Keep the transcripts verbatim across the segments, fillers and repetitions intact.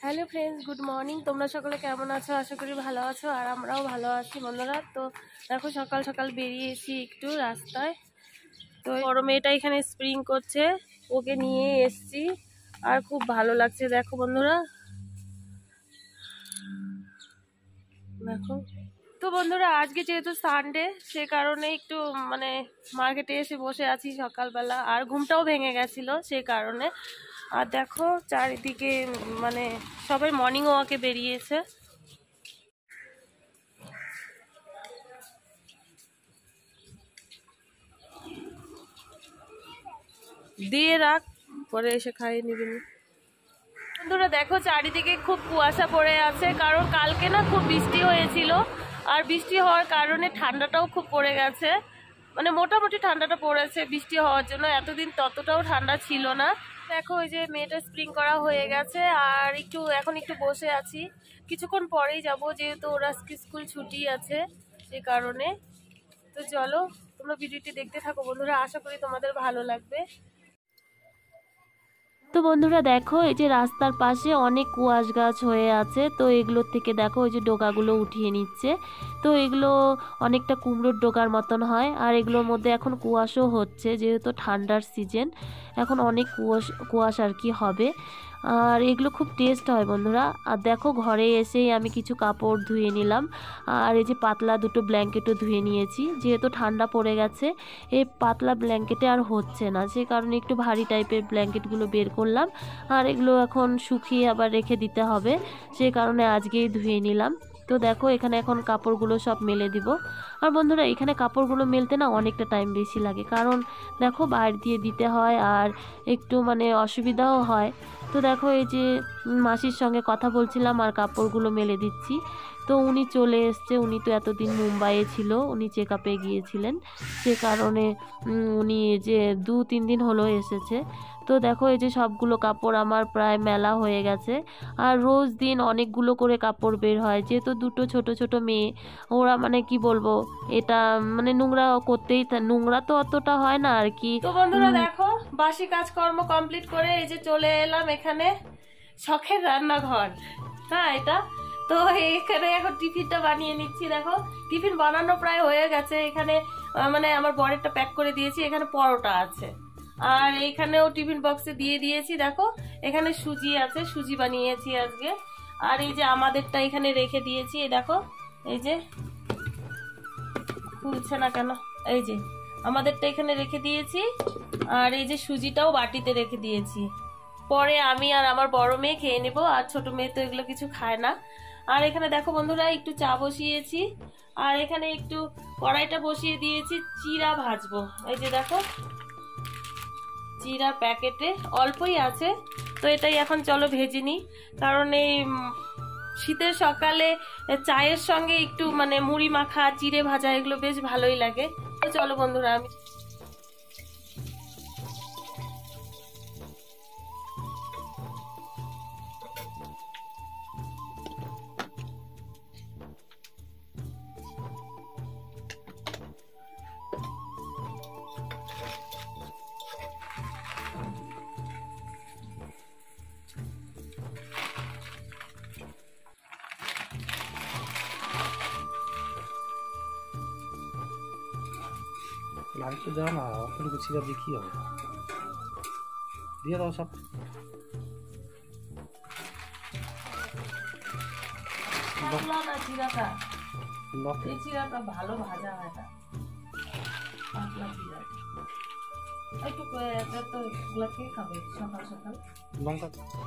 Hello friends, good morning. তোমরা সকলে কেমন আছো? আশা করি ভালো আছো, আর আমরাও ভালো আছি বন্ধুরা। তো দেখো সকাল সকাল বেরিয়েছি একটু রাস্তায়। তো বড় মেয়েটা এখানে স্প্রিং করছে, ওকে নিয়ে এসছি আর খুব ভালো লাগছে। দেখো বন্ধুরা, দেখো। তো বন্ধুরা, আজকে যেহেতু সানডে, সে কারণে একটু মানে মার্কেটে এসে বসে আছি সকালবেলা, আর ঘুমটাও ভেঙে গেছিল সে কারণে। আর দেখো চারিদিকে মানে সবাই মর্নিং ওয়াকে বেরিয়েছে। দিয়ে রাখ, পরে এসে খাইয়ে নিবি। বন্ধুরা দেখো, চারিদিকে খুব কুয়াশা পড়ে আছে, কারণ কালকে না খুব বৃষ্টি হয়েছিল, আর বৃষ্টি হওয়ার কারণে ঠান্ডাটাও খুব পড়ে গেছে। মানে মোটামুটি ঠান্ডাটা পড়েছে বৃষ্টি হওয়ার জন্য, এতদিন ততটাও ঠান্ডা ছিল না। দেখো ওই যে মেয়েটা স্প্রিং করা হয়ে গেছে, আর একটু এখন একটু বসে আছি, কিছুক্ষণ পরেই যাব, যেহেতু ওরা স্কুল ছুটি আছে সে কারণে। তো চলো তোমরা ভিডিওটি দেখতে থাকো বন্ধুরা, আশা করি তোমাদের ভালো লাগবে। তো বন্ধুরা দেখো, এই যে রাস্তার পাশে অনেক কুয়াশ গাছ হয়ে আছে, তো এগুলোর থেকে দেখো ওই যে ডোকাগুলো উঠিয়ে নিচ্ছে। তো এগুলো অনেকটা কুমড়োর ডোকার মতন হয়, আর এগুলোর মধ্যে এখন কুয়াশও হচ্ছে, যেহেতু ঠান্ডার সিজন এখন অনেক কুয়াশ কুয়াশ আর কি হবে। আর এগুলো খুব টেস্ট হয় বন্ধুরা। আর দেখো ঘরে এসেই আমি কিছু কাপড় ধুয়ে নিলাম, আর এই যে পাতলা দুটো ব্ল্যাঙ্কেটও ধুয়ে নিয়েছি, যেহেতু ঠান্ডা পড়ে গেছে এই পাতলা ব্ল্যাঙ্কেটে আর হচ্ছে না, সে কারণে একটু ভারী টাইপের ব্ল্যাঙ্কেটগুলো বের করলাম। আর এগুলো এখন শুকিয়ে আবার রেখে দিতে হবে, সে কারণে আজকেই ধুয়ে নিলাম। তো দেখো এখানে এখন কাপড়গুলো সব মেলে দিব। আর বন্ধুরা এখানে কাপড়গুলো মেলতে না অনেকটা টাইম বেশি লাগে, কারণ দেখো বাইরে দিয়ে দিতে হয় আর একটু মানে অসুবিধাও হয়। তো দেখো এই যে মাসির সঙ্গে কথা বলছিলাম আর কাপড়গুলো মেলে দিচ্ছি। তো উনি চলে এসছে, উনি তো এতদিন মুম্বাইয়ে ছিল, উনি চেক আপে গিয়েছিলেন, সে কারণে উনি যে দু তিন দিন হলো এসেছে। তো দেখো এই যে সবগুলো কাপড় আমার প্রায় মেলা হয়ে গেছে। আর রোজ দিন অনেকগুলো করে কাপড় বের হয়, যেহেতু দুটো ছোট ছোট মেয়ে, ওরা মানে কি বলবো, এটা মানে নোংরা করতেই, নোংরা তো অতটা হয় না আর কি। তো বন্ধুরা দেখো, বাসি কাজকর্ম কমপ্লিট করে এই যে চলে এলাম এখানে শখের রান্নাঘর। হ্যাঁ এটা তো, এখানে এখন টিফিনটা বানিয়ে নিচ্ছি। দেখো টিফিন বানানো প্রায় হয়ে গেছে। এখানে মানে আমার বরেরটা প্যাক করে দিয়েছি, এখানে পরোটা আছে, আর এইখানেও টিফিন বক্সে দিয়ে দিয়েছি। দেখো এখানে সুজি আছে, সুজি বানিয়েছি আজকে। আর এই যে আমাদেরটা এখানে রেখে দিয়েছি, এই দেখো এই যে খুলছে না কেন, এই যে আমাদেরটা এখানে রেখে দিয়েছি, আর এই যে সুজিটাও বাটিতে রেখে দিয়েছি। পরে আমি আর আমার বড় মেয়ে খেয়ে নেব, আর ছোট মেয়ে তো এগুলো কিছু খায় না। আর এখানে দেখো বন্ধুরা একটু চা বসিয়েছি, আর এখানে একটু কড়াইটা বসিয়ে দিয়েছি, চিড়া ভাজবো। এই যে দেখো চিড়া প্যাকেটে অল্পই আছে, তো এটাই এখন চলো ভেজে নিই, কারণ এই শীতের সকালে চায়ের সঙ্গে একটু মানে মুড়ি মাখা চিড়ে ভাজা এগুলো বেশ ভালোই লাগে। তো চলো বন্ধুরা, আমি লাইটটা দাও না, অতটুকু ছিঁড়া দিয়ে কি হবে, দিয়ে দাও সব। চিড়াটা এই চিড়াটা ভালো ভাজা হয় না, পাতলা চিড়া একটু তো এগুলা কে খাবে সকাল সকাল। লঙ্কা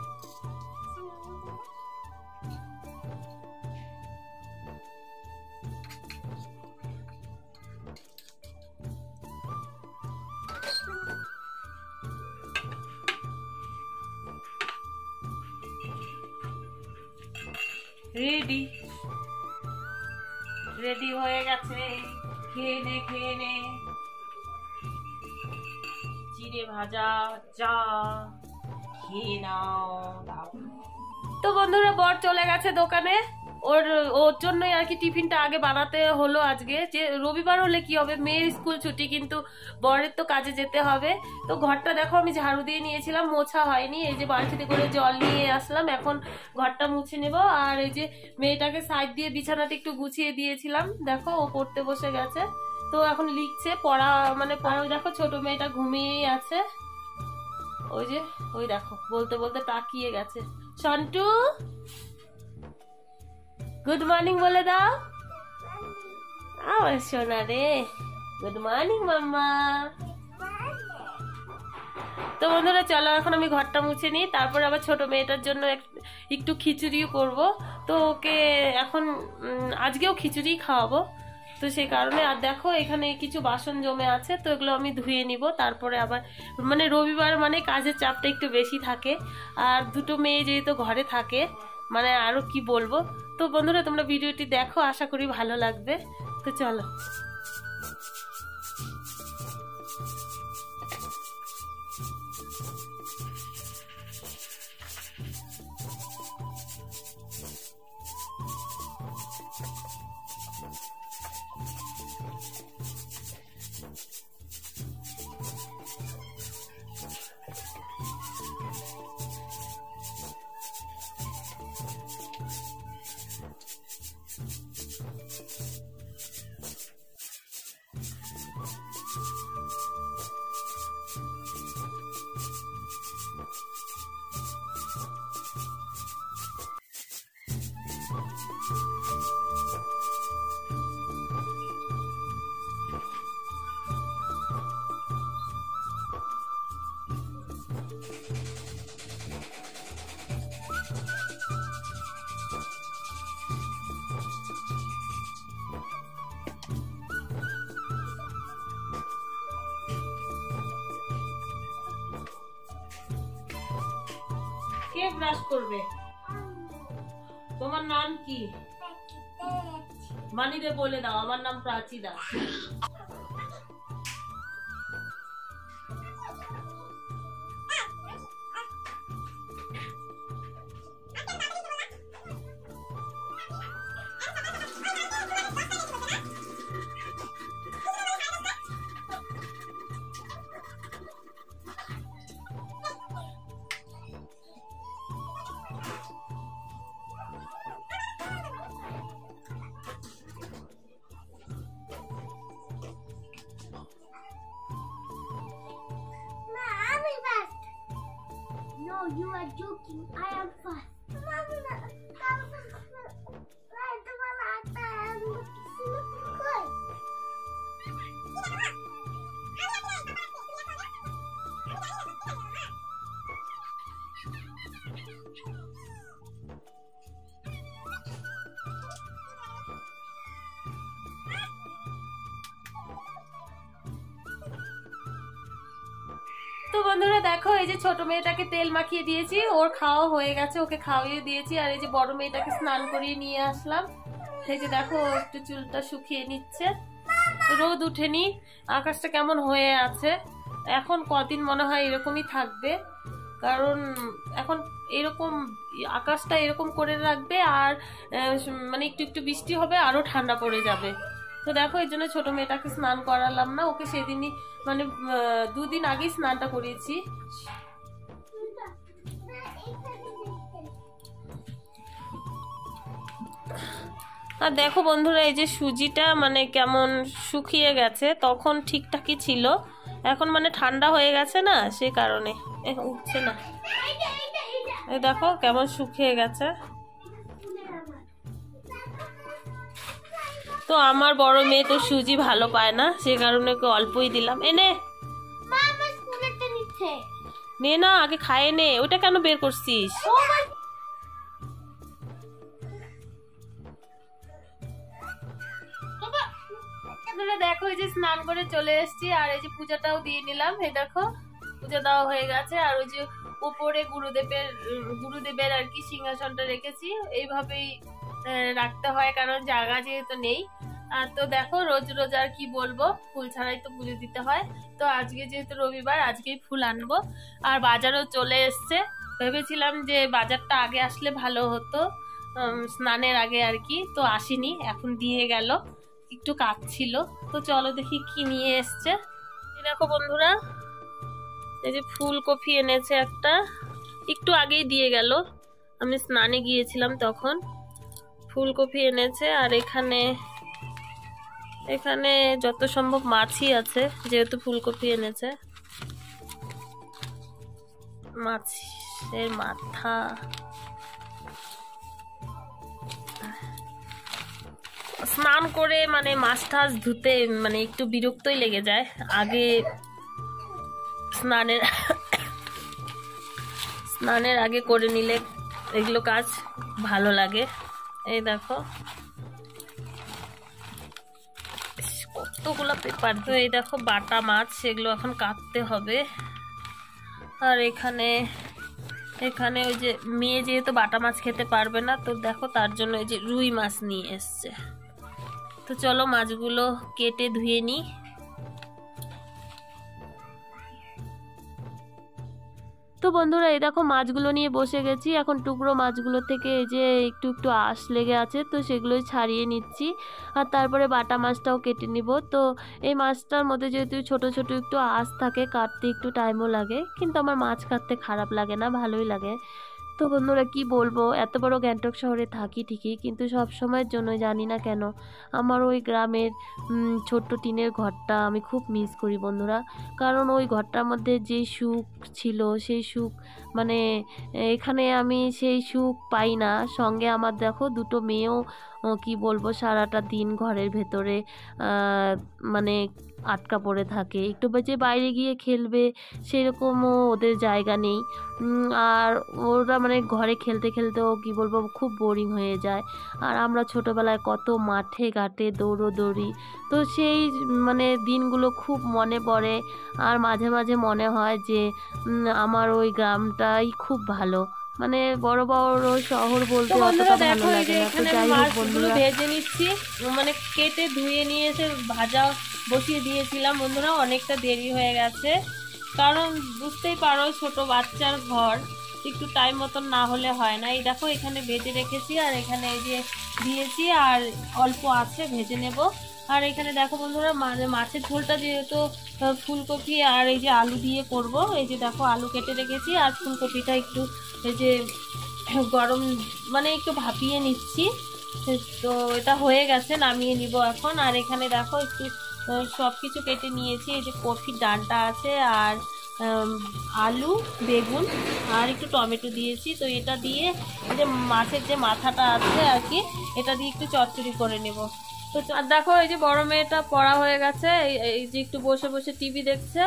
রেডি রেডি হয়ে গেছে, খেয়ে নে খেয়ে নে চিড়ে ভাজা চা খেয়ে নাও। তো বন্ধুরা বর চলে গেছে দোকানে, ওর ওর জন্যই আর কি টিফিনটা আগে বানাতে হলো আজকে। যে রবিবার হলে কি হবে, মেয়ের স্কুল ছুটি, কিন্তু বরের তো কাজে যেতে হবে। তো ঘরটা দেখো আমি ঝাড়ু দিয়ে নিয়েছিলাম, মোছা হয়নি, এই যে বালতিতে করে জল নিয়ে আসলাম, এখন ঘরটা মুছে নেব। আর এই যে মেয়েটাকে সাইড দিয়ে biছানাটা একটু গুছিয়ে দিয়েছিলাম, দেখো ও পড়তে বসে গেছে। তো এখন লিখছে, পড়া মানে পড়া। দেখো ছোট মেয়েটা ঘুমিয়েই আছে, ওই যে ওই দেখো বলতে বলতে তাকিয়ে গেছে। সন্টু গুড মর্নিং বলে দাও আমার সোনা রে, গুড মর্নিং মাম্মা। তো বন্ধুরা চলো এখন আমি ঘরটা মুছে নিই, তারপর আবার ছোট মেয়েটার জন্য একটু খিচুড়িও করব। তো ওকে এখন আজকেও খিচুড়ি খাওয়াবো, তো সেই কারণে। আর দেখো এখানে কিছু বাসন জমে আছে, তো এগুলো আমি ধুয়ে নিব। তারপরে আবার মানে রবিবার মানে কাজের চাপটা একটু বেশি থাকে, আর দুটো মেয়ে যেহেতু ঘরে থাকে, মানে আরো কি বলবো। তো বন্ধুরা তোমরা ভিডিওটি দেখো, আশা করি ভালো লাগবে। তো চলো। কে ব্রাশ করবে? তোমার নাম কি? মানিরে বলে দাও আমার নাম Prachi Das. No, you are joking. I am fast. তো বন্ধুরা দেখো এই যে ছোট মেয়েটাকে তেল মাখিয়ে দিয়েছি, ওর খাওয়া হয়ে গেছে, ওকে খাওয়িয়ে দিয়েছি। আর এই যে বড় মেয়েটাকে স্নান করিয়ে নিয়ে আসলাম। এই যে দেখো একটু চুলটা শুকিয়ে নিচ্ছে, রোদ উঠেনি, আকাশটা কেমন হয়ে আছে। এখন কদিন মনে হয় এরকমই থাকবে, কারণ এখন এরকম আকাশটা এরকম করে রাখবে, আর মানে একটু একটু বৃষ্টি হবে, আরো ঠান্ডা পড়ে যাবে। তো দেখো এই জন্য ছোট মেয়েটাকে স্নান করালাম না, ওকে সেদিনই মানে দুদিন আগেই স্নানটা করিয়েছি। আর দেখো বন্ধুরা এই যে সুজিটা মানে কেমন শুকিয়ে গেছে, তখন ঠিকঠাকই ছিল, এখন মানে ঠান্ডা হয়ে গেছে না, সে কারণে উঠছে না। এই দেখো কেমন শুকিয়ে গেছে। তো আমার বড় মেয়ে তো সুজি ভালো পায় না, সে কারণে ওকে অল্পই দিলাম। এনে নে না, আগে খায় নে, ওটা কেন বের করছিস? দেখো এই যে স্নান করে চলে এসেছি, আর এই যে পূজাটাও দিয়ে নিলাম। এই দেখো পূজা দেওয়া হয়ে গেছে, আর ওই যে উপরে গুরুদেবের গুরুদেবের আর কি সিংহাসনটা রেখেছি, এইভাবেই রাখতে হয় কারণ জায়গা যেহেতু নেই। আর তো দেখো রোজ রোজ আর কি বলবো, ফুল ছাড়াই তো পুজো দিতে হয়। তো আজকে যেহেতু রবিবার, আজকেই ফুল আনবো। আর বাজারও চলে এসছে, ভেবেছিলাম যে বাজারটা আগে আসলে ভালো হতো, স্নানের আগে আর কি, তো আসেনি, এখন দিয়ে গেল, একটু কাজ ছিল। তো চলো দেখি কি নিয়ে এসছে। দেখো বন্ধুরা, এই যে ফুলকপি এনেছে একটা, একটু আগেই দিয়ে গেল, আমি স্নানে গিয়েছিলাম তখন। ফুলকপি এনেছে, আর এখানে এখানে যত সম্ভব মাছই আছে, যেহেতু ফুলকপি এনেছে। মাছের মাথা, স্নান করে মানে মাছ টাছ ধুতে মানে একটু বিরক্তই লেগে যায়। আগে স্নানের স্নানের আগে করে নিলে এগুলো কাজ ভালো লাগে। এই দেখো কতগুলো পেপার। তো এই দেখো বাটা মাছ, সেগুলো এখন কাটতে হবে। আর এখানে এখানে ওই যে মেয়ে যেহেতু বাটা মাছ খেতে পারবে না, তো দেখো তার জন্য এই যে রুই মাছ নিয়ে এসছে। তো চলো মাছগুলো কেটে ধুয়ে নিই। তো বন্ধুরা এই দেখো মাছগুলো নিয়ে বসে গেছি। এখন টুকরো মাছগুলো থেকে এই যে একটু একটু আঁশ লেগে আছে, তো সেগুলোই ছাড়িয়ে নিচ্ছি। আর তারপরে বাটা মাছটাও কেটে নিব। তো এই মাছটার মধ্যে যেহেতু ছোট ছোট একটু আঁশ থাকে, কাটতে একটু টাইমও লাগে, কিন্তু আমার মাছ কাটতে খারাপ লাগে না, ভালোই লাগে। তো বন্ধুরা কি বলবো, এত বড় গ্যাংটক শহরে থাকি ঠিকই, কিন্তু সব সময়ের জন্য জানি না কেন আমার ওই গ্রামের ছোট্ট টিনের ঘরটা আমি খুব মিস করি বন্ধুরা। কারণ ওই ঘরটার মধ্যে যে সুখ ছিল, সেই সুখ মানে এখানে আমি সেই সুখ পাই না। সঙ্গে আমার দেখো দুটো মেয়েও কি বলবো সারাটা দিন ঘরের ভেতরে মানে আটকা পড়ে থাকে, একটু যে বাইরে গিয়ে খেলবে সেরকমও ওদের জায়গা নেই। আর ওরা মানে ঘরে খেলতে খেলতেও কি বলবো খুব বোরিং হয়ে যায়। আর আমরা ছোটোবেলায় কত মাঠে ঘাটে দৌড়োদৌড়ি, তো সেই মানে দিনগুলো খুব মনে পড়ে। আর মাঝে মাঝে মনে হয় যে আমার ওই গ্রামটাই খুব ভালো, মানে বড় বড় শহর বলতে অতটা ভালো লাগে না। তো যাই হোক বন্ধুরা, ভেজে নিচ্ছি, মানে কেটে ধুয়ে নিয়ে এসে ভাজা বসিয়ে দিয়েছিলাম বন্ধুরা, অনেকটা দেরি হয়ে গেছে। কারণ বুঝতেই পারো ছোট বাচ্চার ঘর, একটু টাইম মতন না হলে হয় না। এই দেখো এখানে ভেজে রেখেছি, আর এখানে এই যে দিয়েছি, আর অল্প আছে ভেজে নেব। আর এখানে দেখো বন্ধুরা মাছের ঝোলটা যেহেতু ফুলকপি আর এই যে আলু দিয়ে করব, এই যে দেখো আলু কেটে রেখেছি, আর ফুলকপিটা একটু এই যে গরম মানে একটু ভাপিয়ে নিচ্ছি। তো এটা হয়ে গেছে, নামিয়ে নিব এখন। আর এখানে দেখো একটু সব কিছু কেটে নিয়েছি, এই যে কফির ডাঁটা আছে, আর আলু বেগুন আর একটু টমেটো দিয়েছি। তো এটা দিয়ে এই যে মাছের যে মাথাটা আছে আর কি, এটা দিয়ে একটু চচ্চড়ি করে নেব। তো আর দেখো এই যে বড় মেয়েটা পড়া হয়ে গেছে, এই যে একটু বসে বসে টিভি দেখছে,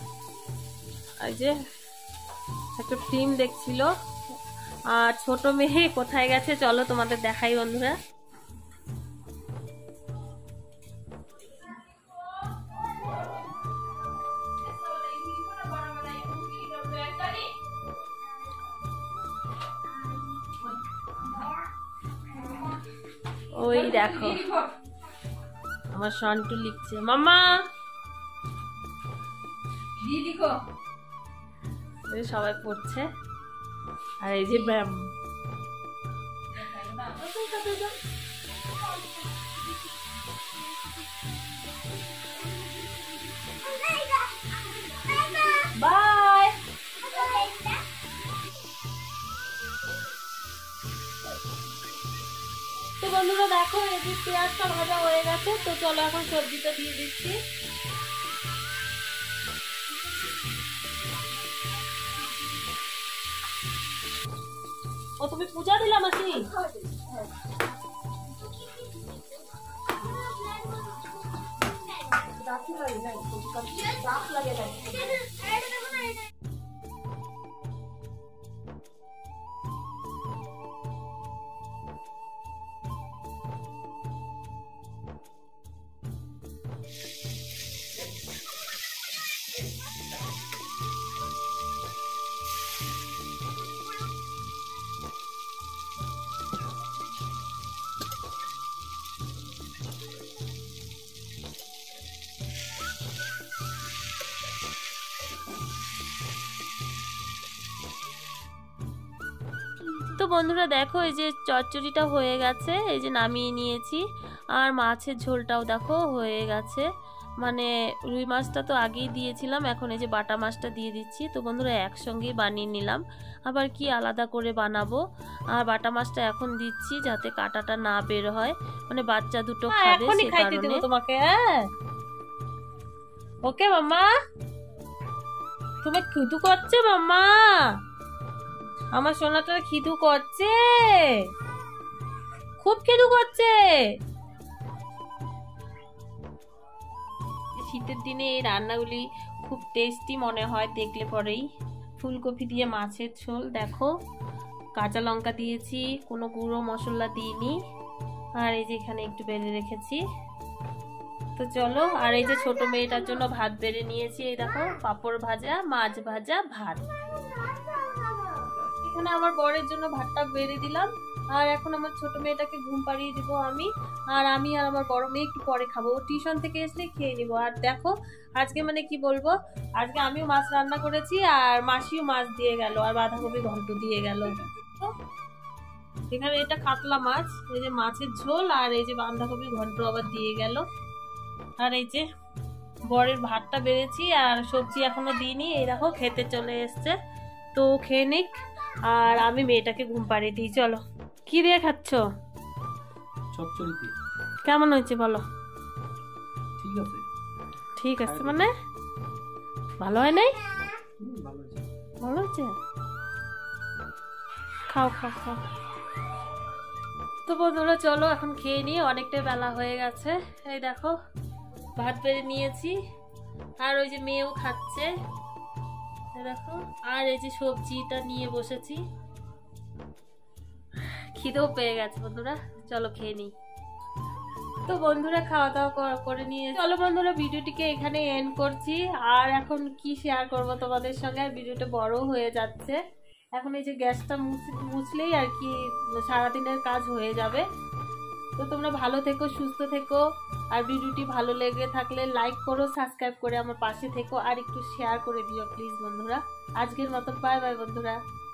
এই যে একটা ফিল্ম দেখছিল। আর ছোট মেয়ে কোথায় গেছে চলো তোমাদের দেখাই বন্ধুরা। ওই দেখো আমার সন্টু লিখছে, মাম্মা লিখো, সবাই পড়ছে। আর এই যে ব্যায়াম, বাই। তো বন্ধুরা দেখো এই যে পেঁয়াজটা ভাজা হয়ে গেছে, তো চলো এখন সবজিটা দিয়ে দিচ্ছি। ও তুমি পূজা দিলা মাসি? বন্ধুরা দেখো এই যে চচ্চড়িটা হয়ে গেছে, এই যে নামিয়ে নিয়েছি। আর মাছের ঝোলটাও দেখো হয়ে গেছে, মানে রুই মাছটা তো আগেই দিয়েছিলাম, এখন এই যে বাটা মাছটা দিয়ে দিচ্ছি। তো বন্ধুরা একসঙ্গেই বানিয়ে নিলাম, আবার কি আলাদা করে বানাবো। আর বাটা মাছটা এখন দিচ্ছি যাতে কাঁটাটা না বের হয়, মানে বাচ্চা দুটো খাবে সে কারণে। তোমাকে হ্যাঁ ওকে মাম্মা, তুমি খিদু করছে মাম্মা? আমার সোনাটার খিদু করছে, খুব খিদু করছে। শীতের দিনে এই রান্নাগুলি খুব টেস্টি মনে হয় দেখলে পরেই। ফুলকপি দিয়ে মাছের ঝোল, দেখো কাঁচা লঙ্কা দিয়েছি, কোনো গুঁড়ো মশলা দিইনি। আর এই যে এখানে একটু বেড়ে রেখেছি। তো চলো, আর এই যে ছোট মেয়েটার জন্য ভাত বেড়ে নিয়েছি, এই দেখো পাঁপড় ভাজা, মাছ ভাজা, ভাত। এখানে আমার বরের জন্য ভাতটা বেড়ে দিলাম। আর এখন আমার ছোট মেয়েটাকে ঘুম পাড়িয়ে দিব আমি। আর আমি আর আমার বড় মেয়ে একটু পরে খাবো, টিউশন থেকে এসে খেয়ে নিব। আর দেখো আজকে মানে কি বলবো, আজকে আমিও মাছ রান্না করেছি আর মাসিও মাছ দিয়ে গেল, আর বাঁধাকপি ঘন্ট দিয়ে গেল। এখানে এটা কাতলা মাছ, এই যে মাছের ঝোল, আর এই যে বাঁধাকপি ঘন্ট আবার দিয়ে গেল। আর এই যে বরের ভাতটা বেড়েছি, আর সবজি এখনো দিইনি। এই দেখো খেতে চলে এসছে, তো খেয়ে নিক আর আমি মেয়েটাকে ঘুম পাড়িয়ে দিই। চলো, কি দিয়ে খাচ্ছ? চচ্চড়িতে। কেমন হয়েছে বলো? ঠিক আছে। ঠিক আছে মানে ভালো হয় নাই? হুম, ভালো আছে। ভালো হয়েছে, খাও খাও খাও। তো বন্ধুরা চলো এখন খেয়ে নিই, অনেকটা বেলা হয়ে গেছে। এই দেখো ভাত বেড়ে নিয়েছি, আর ওই যে মেয়েও খাচ্ছে, দেখো। আর এই যে সবজিটা নিয়ে বসেছি, খিদেও পেয়ে গেছে বন্ধুরা, চলো খেয়ে নিই। তো বন্ধুরা খাওয়া দাওয়া করে নিয়ে চলো বন্ধুরা ভিডিওটিকে এখানে এন্ড করছি। আর এখন কি শেয়ার করব তোমাদের সঙ্গে, আর ভিডিওটা বড় হয়ে যাচ্ছে। এখন এই যে গ্যাসটা মুছলেই আর কি সারাদিনের কাজ হয়ে যাবে। তো তোমরা ভালো থেকো, সুস্থ থেকো, আর ভিডিওটি ভালো লেগে থাকলে লাইক করো, সাবস্ক্রাইব করে আমার পাশে থেকো, আর একটু শেয়ার করে দিও প্লিজ বন্ধুরা। আজকের মতো বাই বাই বন্ধুরা।